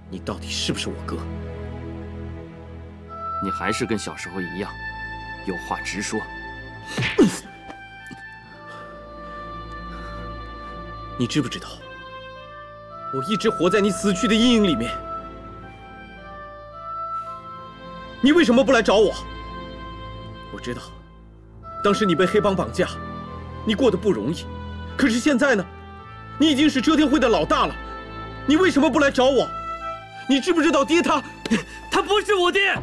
你到底是不是我哥？ 你还是跟小时候一样，有话直说。 你知不知道，我一直活在你死去的阴影里面？你为什么不来找我？我知道，当时你被黑帮绑架，你过得不容易。可是现在呢，你已经是遮天会的老大了，你为什么不来找我？你知不知道爹他不是我爹。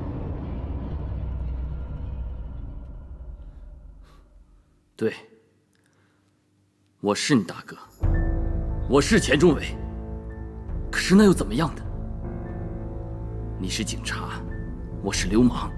对，我是你大哥，我是钱钟伟。可是那又怎么样呢？你是警察，我是流氓。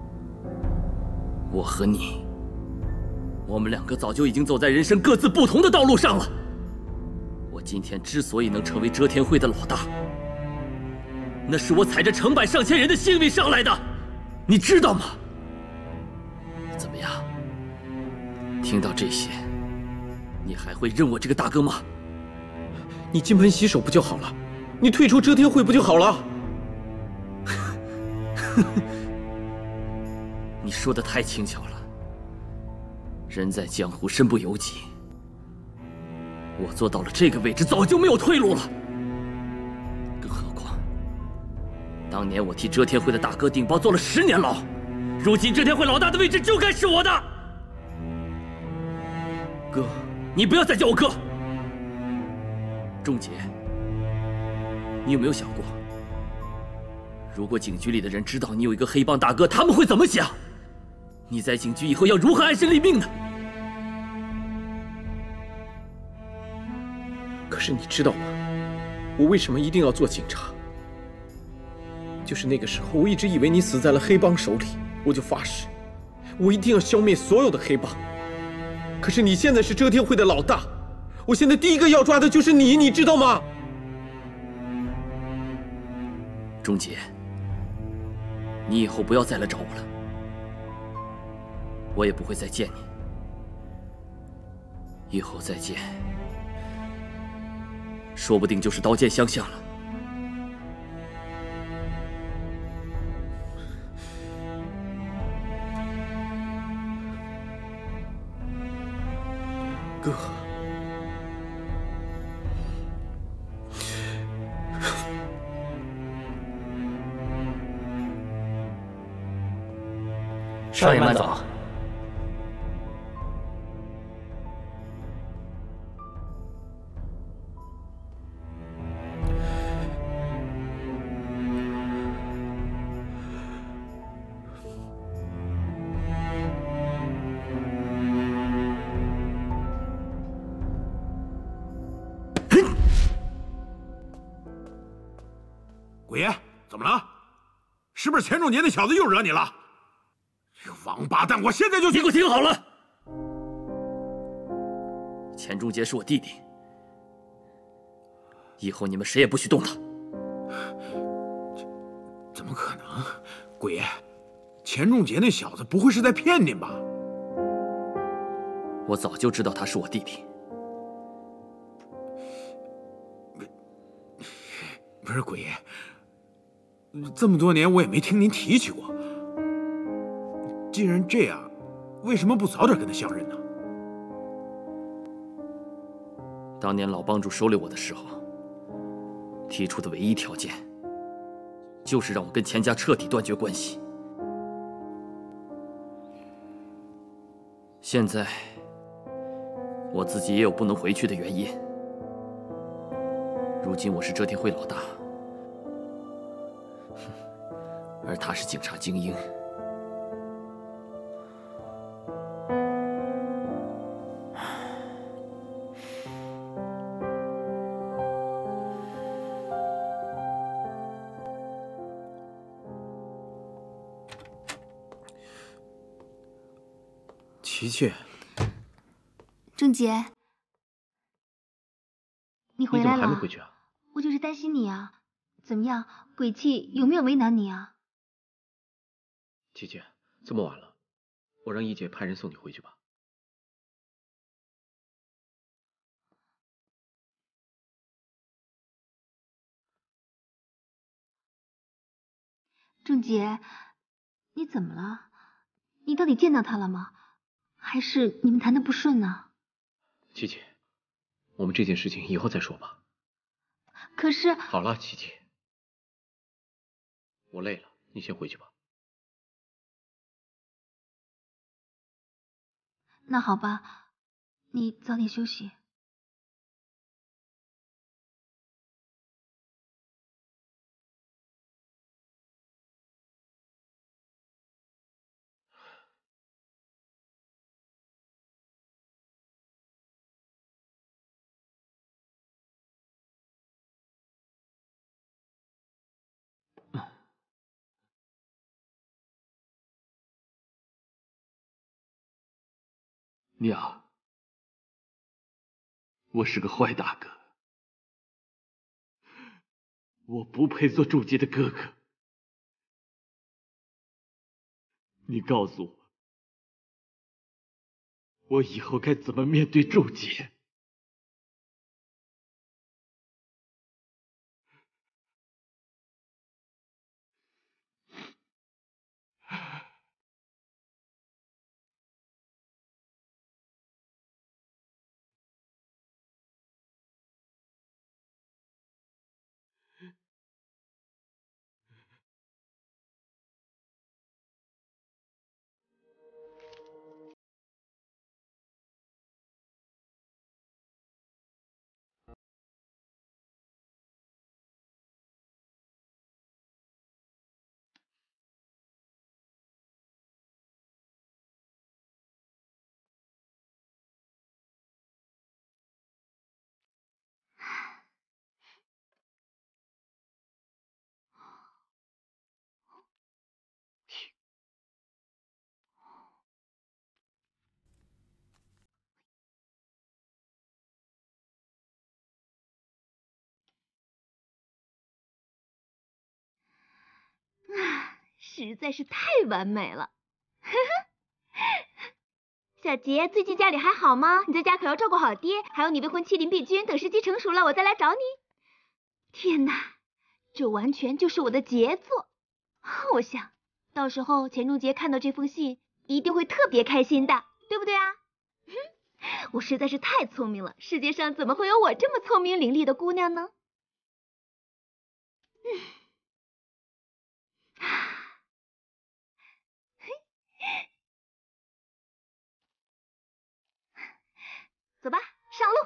我和你，我们两个早就已经走在人生各自不同的道路上了。我今天之所以能成为遮天会的老大，那是我踩着成百上千人的性命上来的，你知道吗？怎么样？听到这些，你还会认我这个大哥吗？ 你金盆洗手不就好了？你退出遮天会不就好了？ 你说的太轻巧了。人在江湖，身不由己。我做到了这个位置，早就没有退路了。更何况，当年我替遮天会的大哥顶包坐了10年牢，如今遮天会老大的位置就该是我的。哥，你不要再叫我哥。仲杰，你有没有想过，如果警局里的人知道你有一个黑帮大哥，他们会怎么想？你在警局以后要如何安身立命呢？ 可是你知道吗？我为什么一定要做警察？就是那个时候，我一直以为你死在了黑帮手里，我就发誓，我一定要消灭所有的黑帮。可是你现在是遮天会的老大，我现在第一个要抓的就是你，你知道吗？ 钟杰，你以后不要再来找我了，我也不会再见你。以后再见，说不定就是刀剑相向了。 哥， 少爷慢走。 鬼爷，怎么了？是不是钱仲杰那小子又惹你了？这个王八蛋，我现在就去！ 你给我听好了，钱钟杰是我弟弟，以后你们谁也不许动他。 怎么可能？鬼爷，钱仲杰那小子不会是在骗您吧？ 我早就知道他是我弟弟。 不是鬼爷，这么多年我也没听您提起过。既然这样，为什么不早点跟他相认呢？ 当年老帮主收留我的时候，提出的唯一条件，就是让我跟钱家彻底断绝关系。现在，我自己也有不能回去的原因。如今我是遮天会老大，而他是警察精英。 琪琪， 郑杰，你回来了？ 你怎么还没回去啊？ 我就是担心你啊。怎么样，鬼气有没有为难你啊？ 琪琪，这么晚了，我让一姐派人送你回去吧。 仲杰，你怎么了？你到底见到他了吗？还是你们谈得不顺呢？ 琪琪，我们这件事情以后再说吧。 可是…… 好了，琪琪，我累了，你先回去吧。 那好吧，你早点休息。 娘，我是个坏大哥，我不配做仲杰的哥哥。你告诉我，我以后该怎么面对仲杰？ 实在是太完美了。小杰，最近家里还好吗？你在家可要照顾好爹，还有你未婚妻林碧君，等时机成熟了我再来找你。天哪，这完全就是我的杰作。我想到时候钱仲杰看到这封信一定会特别开心的，对不对啊？我实在是太聪明了，世界上怎么会有我这么聪明伶俐的姑娘呢？走吧，上路。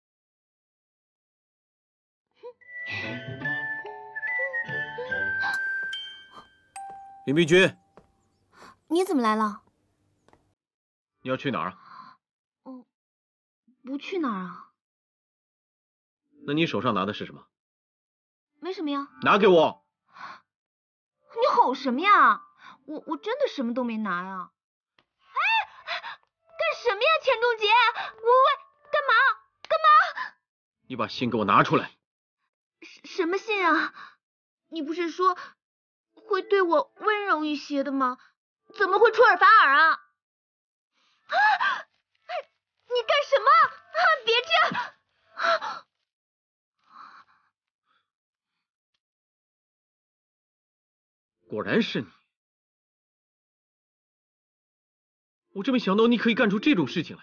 林碧君， 你怎么来了？ 你要去哪儿啊？ 不去哪儿啊？ 那你手上拿的是什么？ 没什么呀。 拿给我！ 你吼什么呀？我真的什么都没拿呀。干什么呀，钱仲杰？喂，干嘛？ 你把信给我拿出来！ 什么信啊？你不是说会对我温柔一些的吗？怎么会出尔反尔啊？你干什么？别这样！ 果然是你，我真没想到你可以干出这种事情来。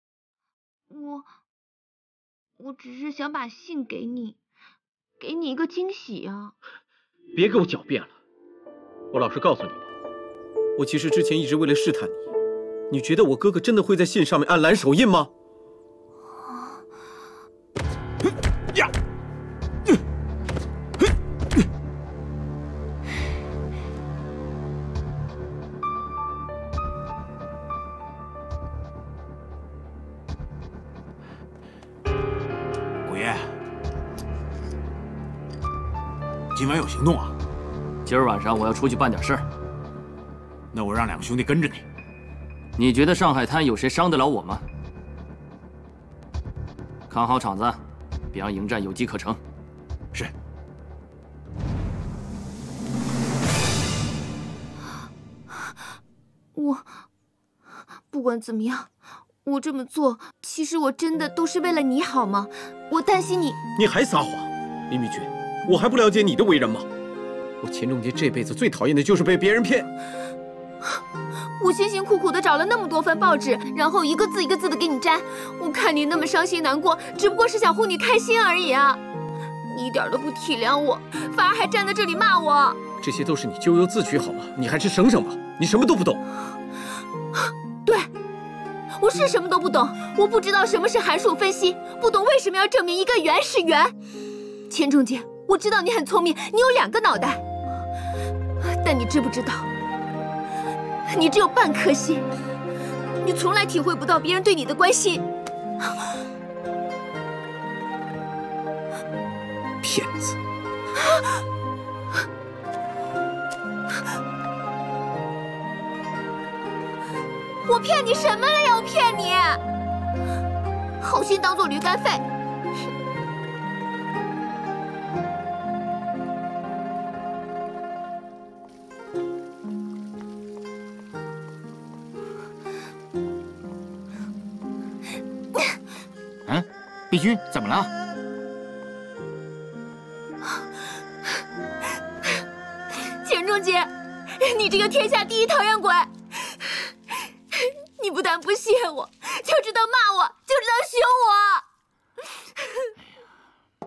我只是想把信给你一个惊喜啊！ 别给我狡辩了，我老实告诉你吧，我其实之前一直为了试探你，你觉得我哥哥真的会在信上面按蓝手印吗？呀！ 古爷，今晚有行动啊？ 今儿晚上我要出去办点事儿。 那我让两个兄弟跟着你。 你觉得上海滩有谁伤得了我吗？看好场子，别让迎战有机可乘。 是。 不管怎么样，我这么做，其实我真的都是为了你好吗？我担心你。 你还撒谎，林碧君，我还不了解你的为人吗？ 我钱仲杰这辈子最讨厌的就是被别人骗。 我辛辛苦苦的找了那么多份报纸，然后一个字一个字的给你粘。我看你那么伤心难过，只不过是想哄你开心而已啊！你一点都不体谅我，反而还站在这里骂我。 这些都是你咎由自取，好吗？你还是省省吧，你什么都不懂。 对，我是什么都不懂，我不知道什么是函数分析，不懂为什么要证明一个圆是圆。钱仲杰，我知道你很聪明，你有2个脑袋，但你知不知道？你只有半颗心，你从来体会不到别人对你的关心。 骗子！ 我骗你什么了呀？我骗你，好心当做驴肝肺。 碧君，怎么了？ 钱仲杰，你这个天下第一讨厌鬼！你不但不谢我，就知道骂我，就知道凶我，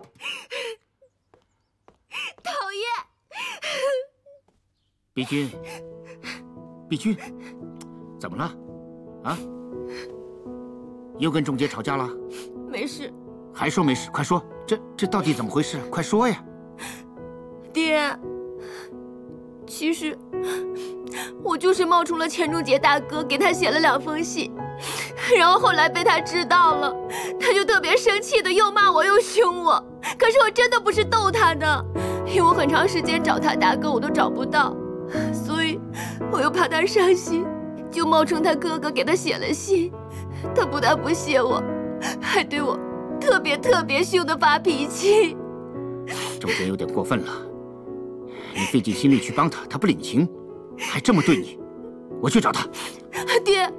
讨厌！ 碧君，碧君，怎么了？啊？又跟仲杰吵架了？ 没事。 还说没事？快说，这到底怎么回事？快说呀！ 爹，其实我就是冒充了钱仲杰大哥，给他写了2封信，然后后来被他知道了，他就特别生气的又骂我又凶我。可是我真的不是逗他的，因为我很长时间找他大哥我都找不到，所以我又怕他伤心，就冒充他哥哥给他写了信。他不但不谢我，还对我特别凶的发脾气。 仲杰有点过分了，你费尽心力去帮他，他不领情，还这么对你。我去找他。 爹，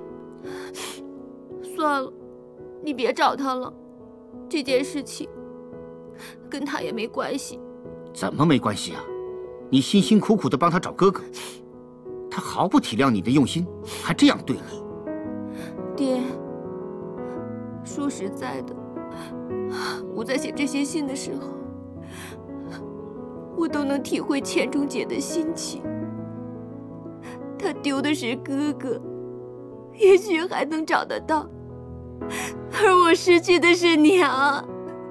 算了，你别找他了，这件事情跟他也没关系。 怎么没关系啊？你辛辛苦苦的帮他找哥哥，他毫不体谅你的用心，还这样对你。 爹，说实在的，我在写这些信的时候，我都能体会钱仲杰的心情。他丢的是哥哥，也许还能找得到，而我失去的是娘。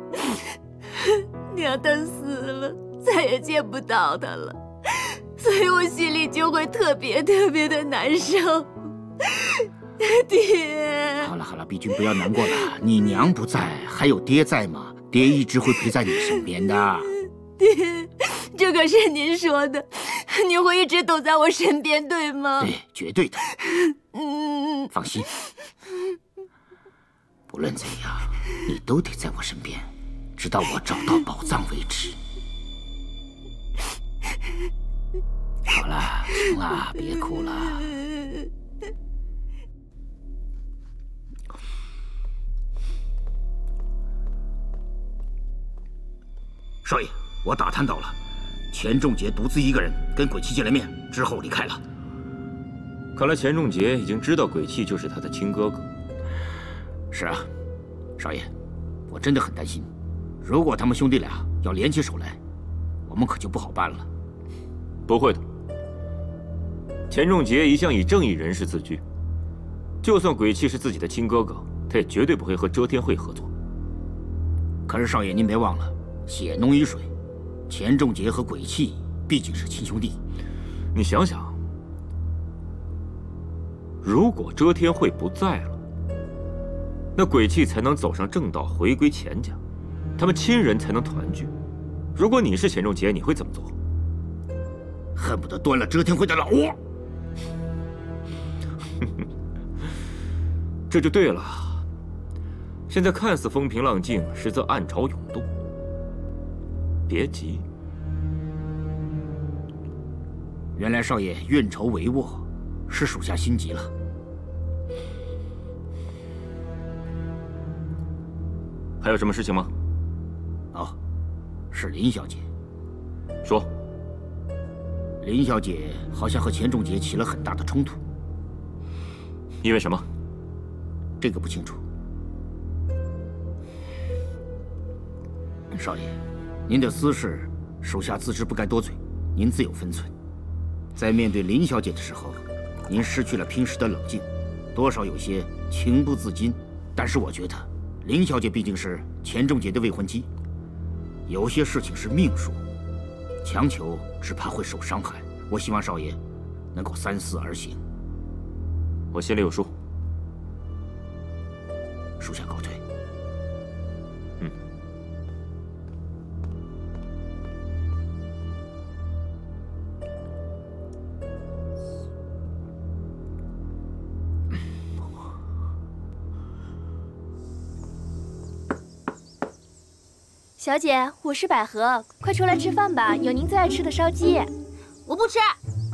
娘她死了，再也见不到她了，所以我心里就会特别的难受。爹， 好了，碧君不要难过了，你娘不在，还有爹在吗？爹一直会陪在你身边的。 爹，这可是您说的，你会一直都在我身边，对吗？ 对，绝对的。放心，不论怎样，你都得在我身边，直到我找到宝藏为止。好了，行了，别哭了。少爷，我打探到了，钱仲杰独自一个人跟鬼泣见了面之后离开了。 看来钱仲杰已经知道鬼泣就是他的亲哥哥。 是啊，少爷，我真的很担心，如果他们兄弟俩要联起手来，我们可就不好办了。 不会的，钱仲杰一向以正义人士自居，就算鬼泣是自己的亲哥哥，他也绝对不会和遮天会合作。 可是少爷，您别忘了，血浓于水，钱仲杰和鬼泣毕竟是亲兄弟。 你想想，如果遮天会不在了，那鬼泣才能走上正道，回归钱家，他们亲人才能团聚。如果你是钱仲杰，你会怎么做？ 恨不得端了遮天会的老窝。 这就对了。现在看似风平浪静，实则暗潮涌动。别急， 原来少爷运筹帷幄，是属下心急了。 还有什么事情吗？ 哦，是林小姐。 说。 林小姐好像和钱仲杰起了很大的冲突。 因为什么？ 这个不清楚。少爷，您的私事，属下自知不该多嘴，您自有分寸。在面对林小姐的时候，您失去了平时的冷静，多少有些情不自禁。但是我觉得，林小姐毕竟是钱仲杰的未婚妻，有些事情是命数，强求只怕会受伤害。我希望少爷能够三思而行。 我心里有数。 属下告退。 小姐，我是百合，快出来吃饭吧，有您最爱吃的烧鸡。 我不吃。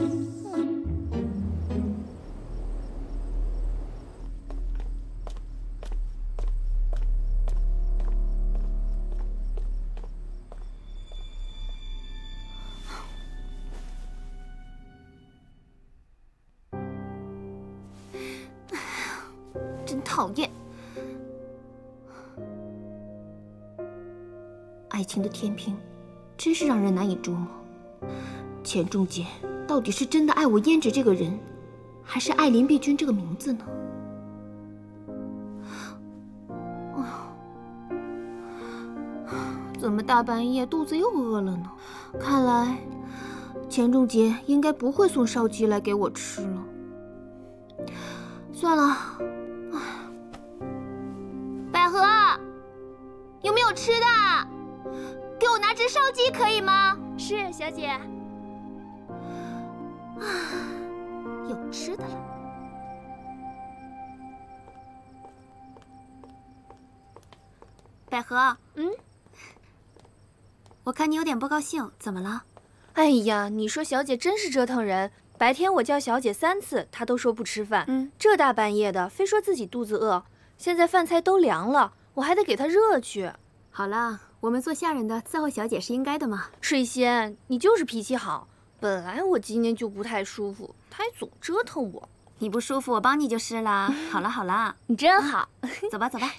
真讨厌。爱情的天平，真是让人难以捉摸。钱仲杰到底是真的爱我胭脂这个人，还是爱林碧君这个名字呢？怎么大半夜肚子又饿了呢？看来钱仲杰应该不会送烧鸡来给我吃了。算了，百合，有没有吃的？给我拿只烧鸡可以吗？ 是，小姐。 有吃的了。 百合，我看你有点不高兴，怎么了？ 哎呀，你说小姐真是折腾人。白天我叫小姐3次，她都说不吃饭。这大半夜的，非说自己肚子饿。现在饭菜都凉了，我还得给她热去。 好了，我们做下人的伺候小姐是应该的嘛。 水仙，你就是脾气好。本来我今天就不太舒服，她还总折腾我。 你不舒服，我帮你就是啦。好了好了， 你真好。 走吧走吧。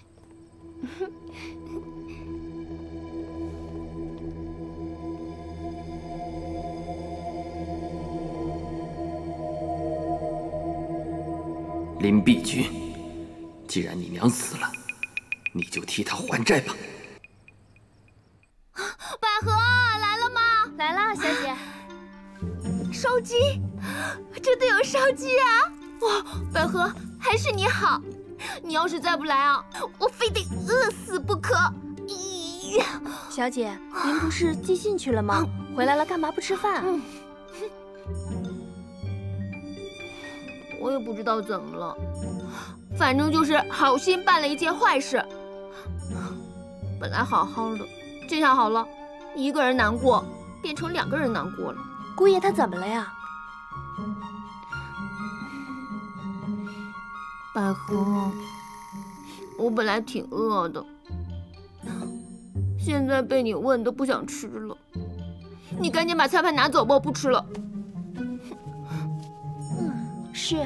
林碧君，既然你娘死了，你就替她还债吧。 百合来了吗？ 来了，小姐。 烧鸡，真的有烧鸡啊！哇，百合，还是你好。你要是再不来啊，我非得饿死不可。咦， 小姐，您不是寄信去了吗？回来了干嘛不吃饭？ 我也不知道怎么了，反正就是好心办了一件坏事。本来好好的，这下好了，一个人难过变成2个人难过了。 姑爷他怎么了呀？ 百合，我本来挺饿的，现在被你问的不想吃了。你赶紧把菜盘拿走吧，我不吃了。 是。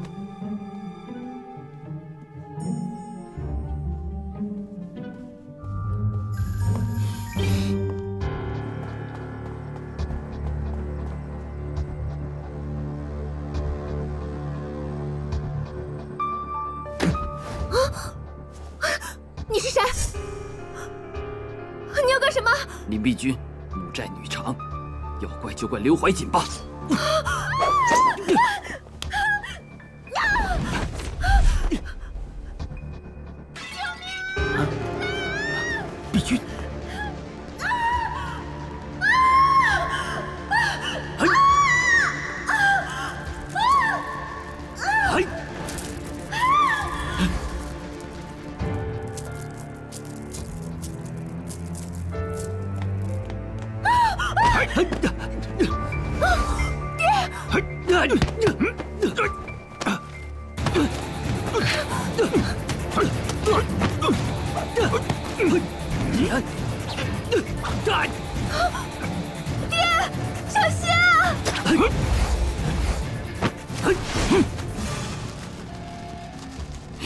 你是谁？你要干什么？ 林碧君，母债女偿，要怪就怪刘怀瑾吧。 碧君， 小心啊！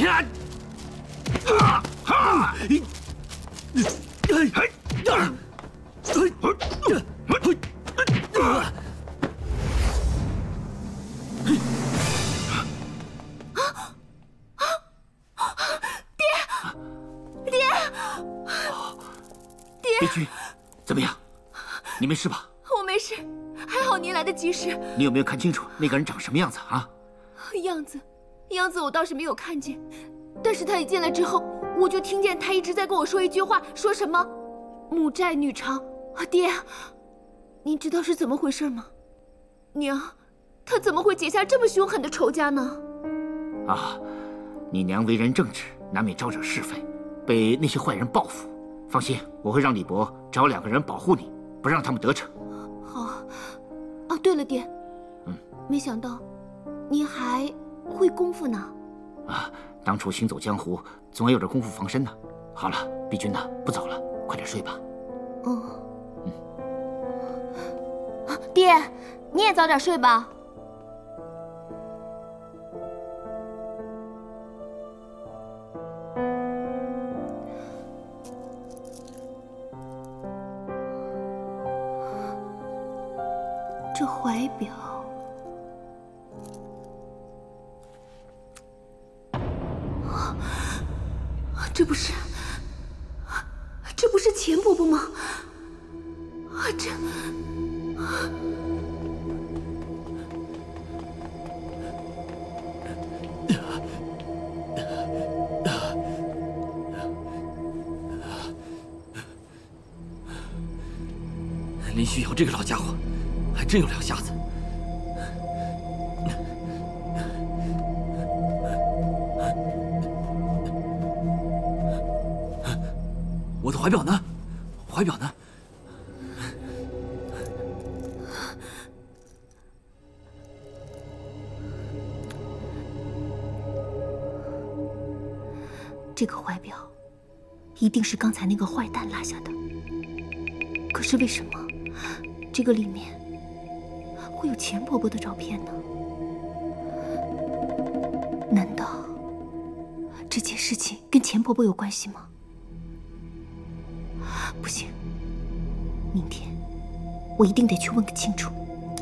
悲君，怎么样？你没事吧？ 我没事，还好您来得及时。 你有没有看清楚那个人长什么样子啊？ 样子我倒是没有看见，但是他一进来之后，我就听见他一直在跟我说一句话，说什么“母债女偿”。爹，您知道是怎么回事吗？娘，他怎么会结下这么凶狠的仇家呢？ 啊，你娘为人正直，难免招惹是非，被那些坏人报复。放心，我会让李伯找2个人保护你，不让他们得逞。 好。啊，对了，爹，没想到您还会功夫呢。 啊，当初行走江湖，总要有点功夫防身呢。好了，碧君呐，不早了，快点睡吧。 爹，你也早点睡吧。这怀表，这不是钱伯伯吗？ 林旭瑶这个老家伙，还真有两下子。我的怀表呢？怀表呢？ 这个怀表一定是刚才那个坏蛋落下的。可是为什么这个里面会有钱伯伯的照片呢？难道这件事情跟钱伯伯有关系吗？不行，明天我一定得去问个清楚。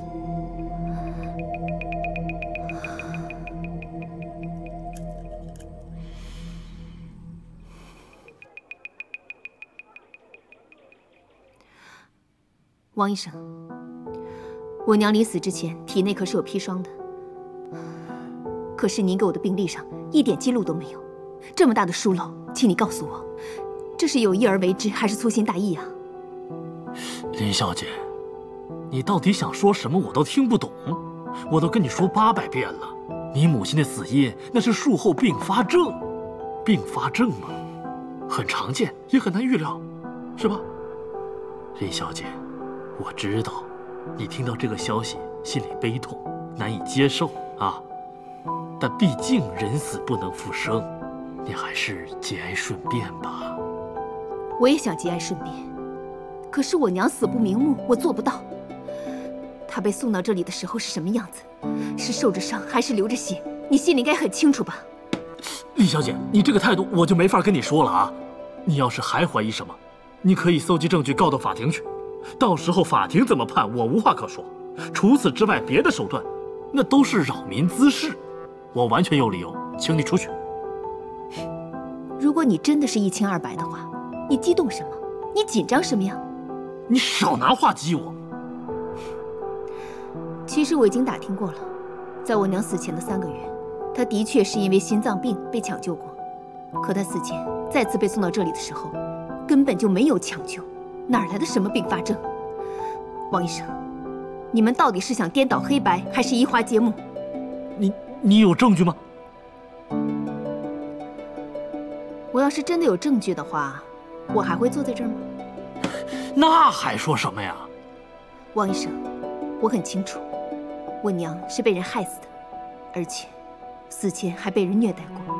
王医生，我娘临死之前体内可是有砒霜的，可是您给我的病历上一点记录都没有，这么大的疏漏，请你告诉我，这是有意而为之，还是粗心大意啊？ 林小姐，你到底想说什么？我都听不懂。我都跟你说800遍了，你母亲的死因那是术后并发症，并发症嘛，很常见，也很难预料，是吧？林小姐。我知道，你听到这个消息心里悲痛，难以接受啊。但毕竟人死不能复生，你还是节哀顺变吧。 我也想节哀顺变，可是我娘死不瞑目，我做不到。她被送到这里的时候是什么样子？是受着伤还是流着血？你心里应该很清楚吧？ 厉小姐，你这个态度我就没法跟你说了啊。你要是还怀疑什么，你可以搜集证据告到法庭去。到时候法庭怎么判，我无话可说。除此之外，别的手段，那都是扰民滋事。我完全有理由请你出去。 如果你真的是一清二白的话，你激动什么？你紧张什么呀？ 你少拿话激我。 其实我已经打听过了，在我娘死前的3个月，她的确是因为心脏病被抢救过。可她死前再次被送到这里的时候，根本就没有抢救。哪来的什么并发症？王医生，你们到底是想颠倒黑白，还是移花接木？ 你有证据吗？ 我要是真的有证据的话，我还会坐在这儿吗？ 那还说什么呀？ 王医生，我很清楚，我娘是被人害死的，而且死前还被人虐待过。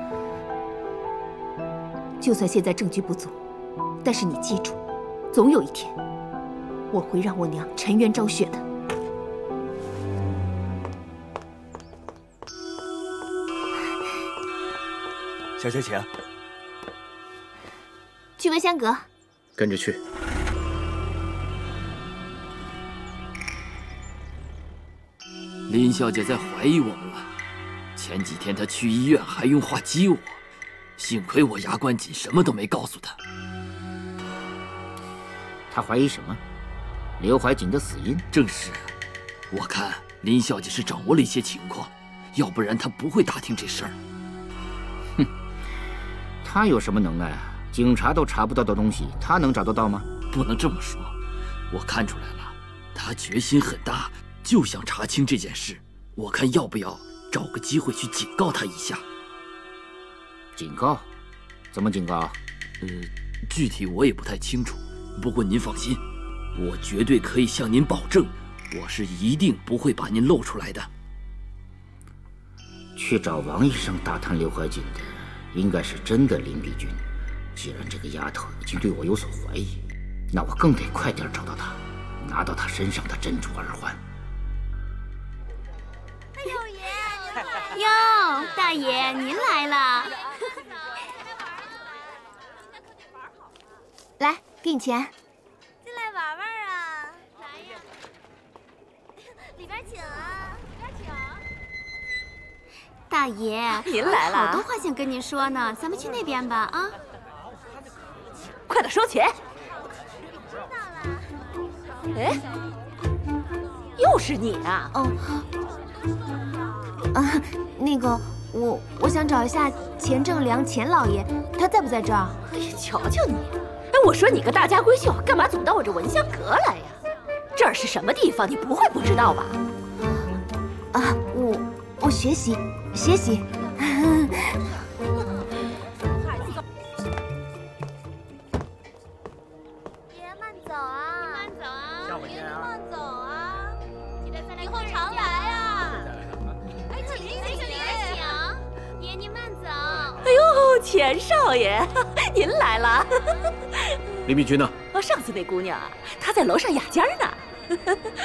就算现在证据不足，但是你记住，总有一天，我会让我娘沉冤昭雪的。 小姐请。 去闻香阁。 跟着去。 林小姐在怀疑我们了。前几天她去医院还用话激我，幸亏我牙关紧，什么都没告诉她。 她怀疑什么？刘怀瑾的死因？ 正是。我看林小姐是掌握了一些情况，要不然她不会打听这事儿。 哼，她有什么能耐啊？警察都查不到的东西，她能找得到吗？ 不能这么说，我看出来了，她决心很大，就想查清这件事。我看要不要找个机会去警告她一下。 警告？怎么警告？ 具体我也不太清楚。不过您放心，我绝对可以向您保证，我是一定不会把您露出来的。 去找王医生打探刘怀瑾的，应该是真的林碧君。既然这个丫头已经对我有所怀疑，那我更得快点找到她，拿到她身上的珍珠耳环。 哟，大爷您来了。 来，给你钱。 进来玩玩啊！来呀，里边请啊！里边请。 大爷， 您来了， 好多话想跟您说呢，咱们去那边吧啊！ 快点收钱。知道了。哎，又是你啊！ 哦。啊，那个，我想找一下钱正良钱老爷，他在不在这儿？ 哎呀，瞧瞧你！哎，我说你个大家闺秀，干嘛总到我这闻香阁来呀？这儿是什么地方？你不会不知道吧？ 啊，我学习。 爷慢走啊！ 慢走啊！ 爷慢走啊！以后常来啊！哎，请请。 爷您慢走。 哎呦，钱少爷，您来了。 林碧君呢？ 哦，上次那姑娘啊，她在楼上雅间呢。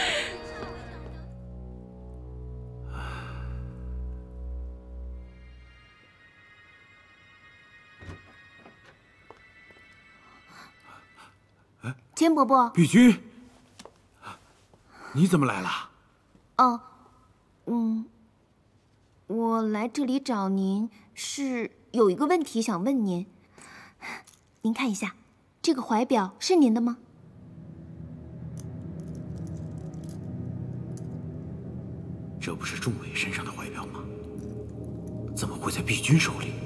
钱伯伯。 碧君，你怎么来了？ 哦，我来这里找您是有一个问题想问您。您看一下，这个怀表是您的吗？ 这不是仲伟身上的怀表吗？怎么会在碧君手里？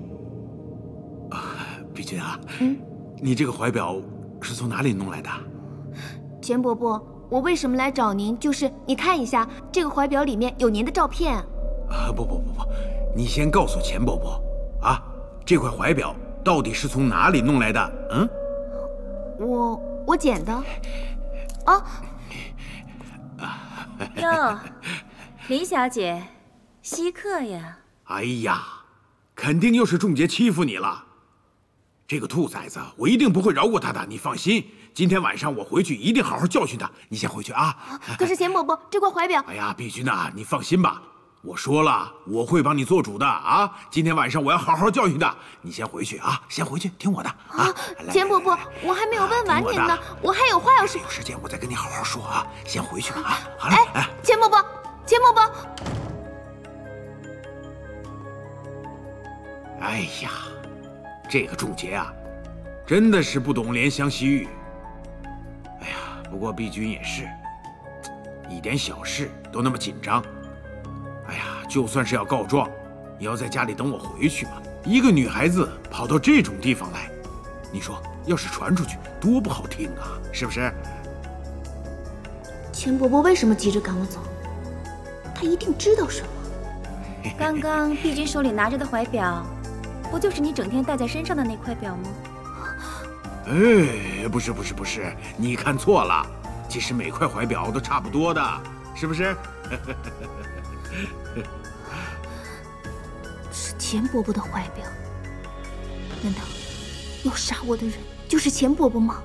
碧君啊，你这个怀表是从哪里弄来的？ 钱伯伯，我为什么来找您？就是你看一下，这个怀表里面有您的照片。 不，你先告诉钱伯伯啊，这块怀表到底是从哪里弄来的？ 我捡的。啊。 哟，林小姐，稀客呀！ 哎呀，肯定又是仲杰欺负你了。这个兔崽子，我一定不会饶过他的，你放心。今天晚上我回去一定好好教训他。你先回去啊。 可是钱伯伯，这块怀表…… 哎呀，碧君呐，你放心吧，我说了，我会帮你做主的啊。今天晚上我要好好教训他。你先回去啊，先回去，听我的啊。 钱伯伯，我还没有问完您呢，我还有话要说。 有时间我再跟你好好说啊。先回去吧啊。好了， 哎，钱伯伯，钱伯伯。 哎呀，这个仲杰啊，真的是不懂怜香惜玉。哎呀，不过碧君也是，一点小事都那么紧张。哎呀，就算是要告状，也要在家里等我回去嘛。一个女孩子跑到这种地方来，你说要是传出去，多不好听啊，是不是？ 钱伯伯为什么急着赶我走？他一定知道什么。 刚刚碧君手里拿着的怀表，不就是你整天戴在身上的那块表吗？ 哎，不是，你看错了。其实每块怀表都差不多的，是不是？ 是钱伯伯的怀表，难道要杀我的人就是钱伯伯吗？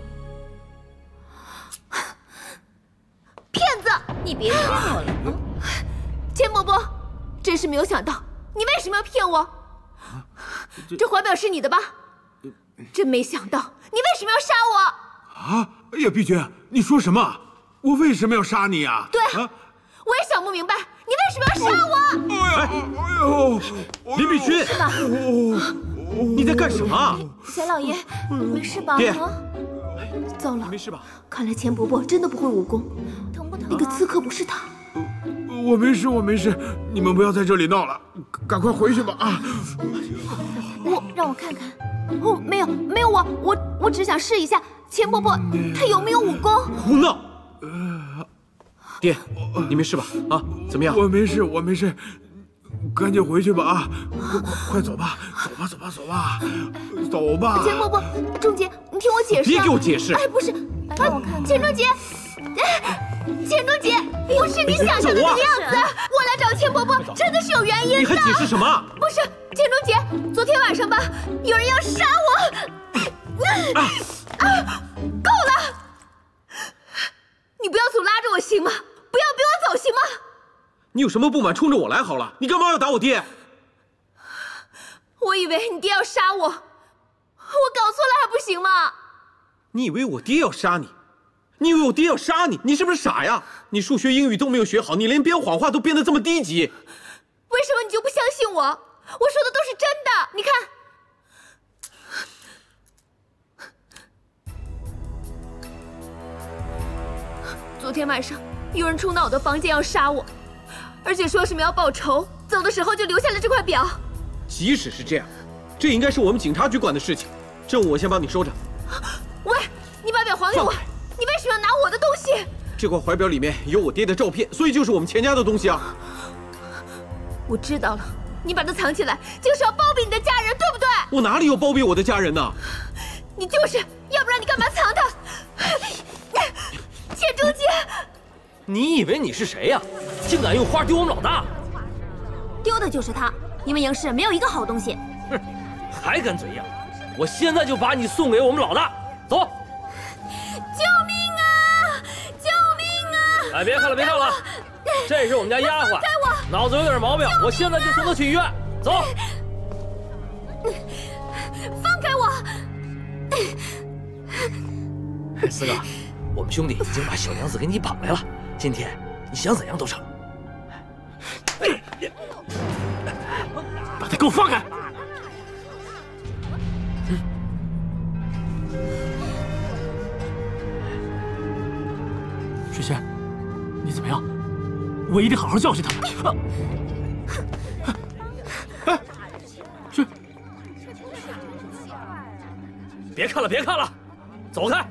骗子！ 你别骗我了！ 钱伯伯，真是没有想到，你为什么要骗我？ 这怀表是你的吧？真没想到，你为什么要杀我？ 啊！哎呀，碧君，你说什么？我为什么要杀你啊？ 对，我也想不明白，你为什么要杀我？ 哎呦， 林碧君， 是吧？ 你在干什么？ 小老爷，没事吧？ 爹， 糟了， 没事吧？ 看来钱伯伯真的不会武功， 疼不疼？ 那个刺客不是他。 我没事，我没事，你们不要在这里闹了，赶快回去吧啊！ 让我看看。 哦，没有，我只想试一下钱伯伯他有没有武功。 胡闹！爹，你没事吧？啊，怎么样？ 我没事，我没事，赶紧回去吧啊！快走吧，走吧，走吧，走吧！ 钱伯伯，钟姐，你听我解释。 别给我解释！ 哎，不是， 让我看看。 钱钟姐，钱钟姐，不是你想象的那个样子。我来找钱伯伯真的是有原因的。 你还解释什么？ 不是，钱钟姐，昨天晚上吧，有人要杀我。够了！你不要总拉着我行吗？不要逼我走行吗？ 你有什么不满，冲着我来好了。你干嘛要打我爹？ 我以为你爹要杀我，我搞错了还不行吗？ 你以为我爹要杀你？你以为我爹要杀你？你是不是傻呀？你数学、英语都没有学好，你连编谎话都编得这么低级。 为什么你就不相信我？我说的都是真的，你看。昨天晚上有人冲到我的房间要杀我，而且说什么要报仇，走的时候就留下了这块表。 即使是这样，这应该是我们警察局管的事情，这我先帮你收着。 喂，你把表还给我！你为什么要拿我的东西？ 这块怀表里面有我爹的照片，所以就是我们钱家的东西啊。 我知道了，你把它藏起来就是要包庇你的家人，对不对？ 我哪里有包庇我的家人呢？ 你就是，要不然你干嘛藏它？钱钟杰， 你以为你是谁呀？竟敢用花丢我们老大！ 丢的就是他，你们营市没有一个好东西。 哼，还敢嘴硬！我现在就把你送给我们老大，走！ 救命啊！救命啊！ 哎，别看了，别看了，这是我们家丫鬟，脑子有点毛病，我现在就送她去医院。走！ 放开我！ 四哥，我们兄弟已经把小娘子给你绑来了，今天你想怎样都成。 把他给我放开！水仙，你怎么样？我一定好好教训他们。哎，是， 别看了，别看了，走开！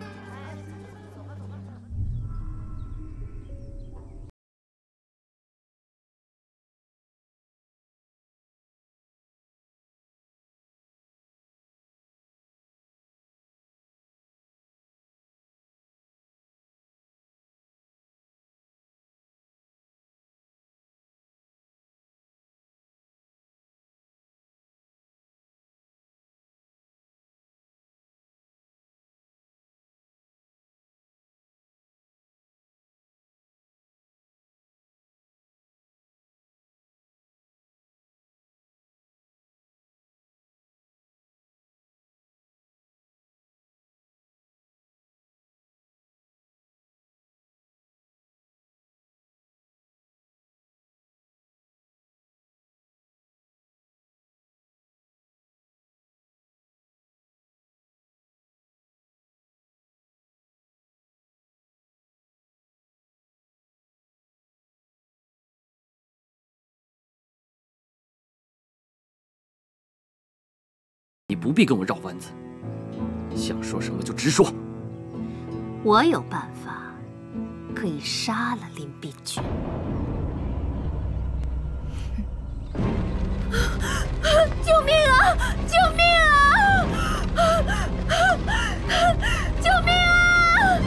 你不必跟我绕弯子，想说什么就直说。 我有办法可以杀了林碧君。 救命啊！救命啊！救命啊！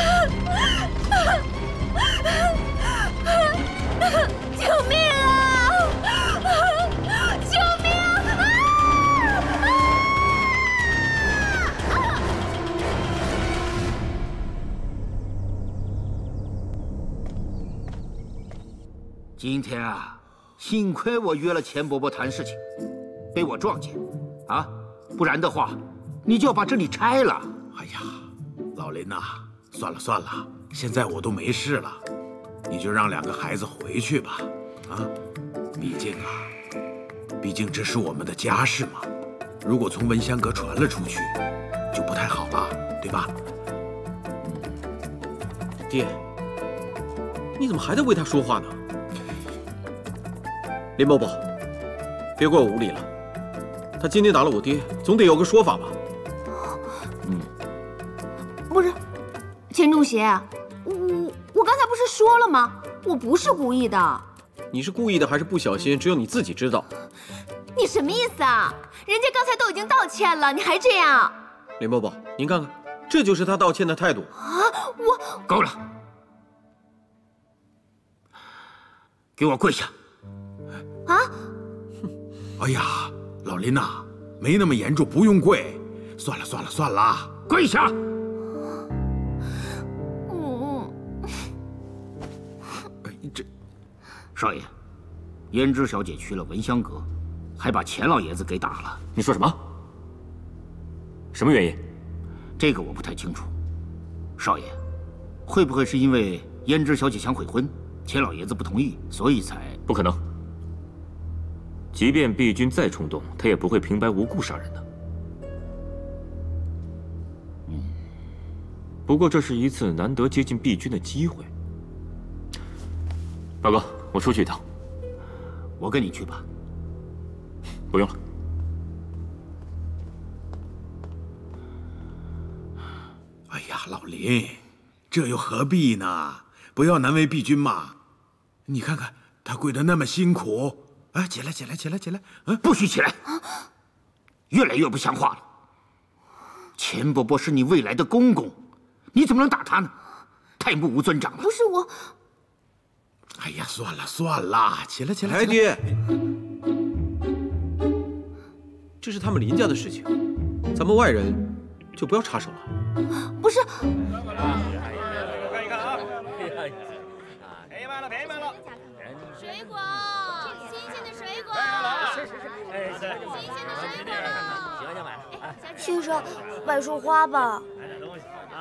救命啊！救命啊！ 今天啊，幸亏我约了钱伯伯谈事情， 被我撞见，啊，不然的话，你就要把这里拆了。 哎呀，老林呐，算了算了，现在我都没事了，你就让2个孩子回去吧。啊，毕竟这是我们的家事嘛。如果从文香阁传了出去，就不太好了，对吧？ 爹，你怎么还在为他说话呢？林伯伯，别怪我无礼了。他今天打了我爹，总得有个说法吧？ 不是，钱仲邪，我刚才不是说了吗？我不是故意的。 你是故意的还是不小心？只有你自己知道。 你什么意思啊？人家刚才都已经道歉了，你还这样？ 林伯伯，您看看，这就是他道歉的态度啊！我够了，给我跪下！ 啊！ 哎呀，老林呐，没那么严重，不用跪。算了， 跪下！少爷，胭脂小姐去了文香阁，还把钱老爷子给打了。 你说什么？什么原因？ 这个我不太清楚。少爷，会不会是因为胭脂小姐想悔婚，钱老爷子不同意，所以才…… 不可能。即便碧君再冲动，他也不会平白无故杀人的。不过这是一次难得接近碧君的机会。大哥，我出去一趟。 我跟你去吧。 不用了。 哎呀，老林，这又何必呢？不要难为碧君嘛。你看看她跪得那么辛苦。啊，起来！ 不许起来！越来越不像话了。钱伯伯是你未来的公公，你怎么能打他呢？太目无尊长了。 不是我。 哎呀，算了，起来！ 哎，爹，这是他们林家的事情，咱们外人就不要插手了。 不是。 看一看啊！便宜卖了！ 水果，新鲜的水果。 是。 新鲜的水果了。 喜欢就买。 先生，买束花吧。 买点东西啊。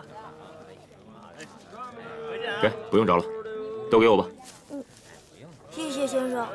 给，不用找了，都给我吧。 谢谢先生。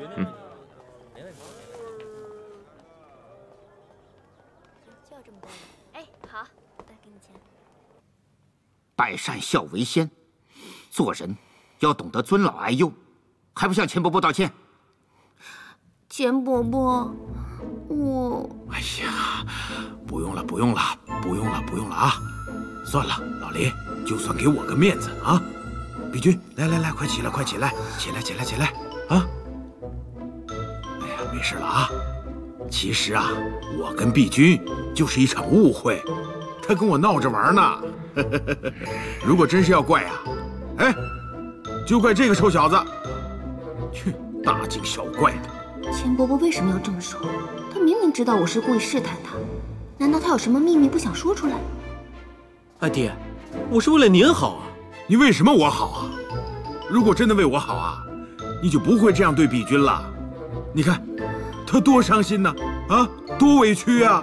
就这么多。哎，好，来给你钱。 百善孝为先，做人要懂得尊老爱幼，还不向钱伯伯道歉？ 钱伯伯，我…… 哎呀，不用了啊！算了，老林，就算给我个面子啊！碧君，来，快起来！起来！啊！哎呀，没事了啊！其实啊，我跟碧君就是一场误会，她跟我闹着玩呢。如果真是要怪啊，哎，就怪这个臭小子，去大惊小怪的。 钱伯伯为什么要这么说？他明明知道我是故意试探他，难道他有什么秘密不想说出来？ 哎，爹，我是为了您好啊！ 你为什么我好啊？如果真的为我好啊，你就不会这样对碧君了。你看，她多伤心呢，啊，多委屈啊！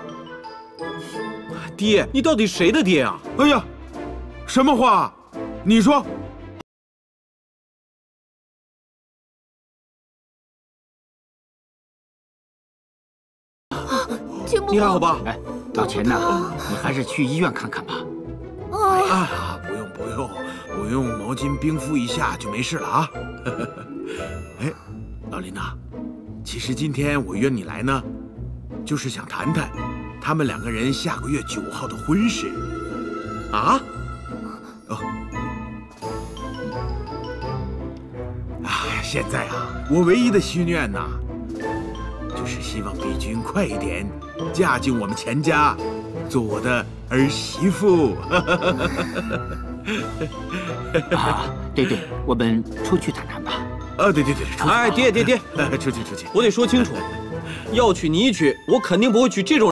爹，你到底谁的爹啊？ 哎呀，什么话？你说。 你还好吧？ 哎，老钱呐，你还是去医院看看吧。 哎呀，不用，毛巾冰敷一下就没事了啊。哎，老林呐，其实今天我约你来呢，就是想谈谈他们2个人下个月9号的婚事。 啊？ 哦。哎，现在啊，我唯一的心愿呐，就是希望碧君快一点嫁进我们钱家，做我的儿媳妇。 啊，对，我们出去谈谈吧。 啊，对， 哎，爹， 出去， 我得说清楚，要娶你娶，我肯定不会娶这种。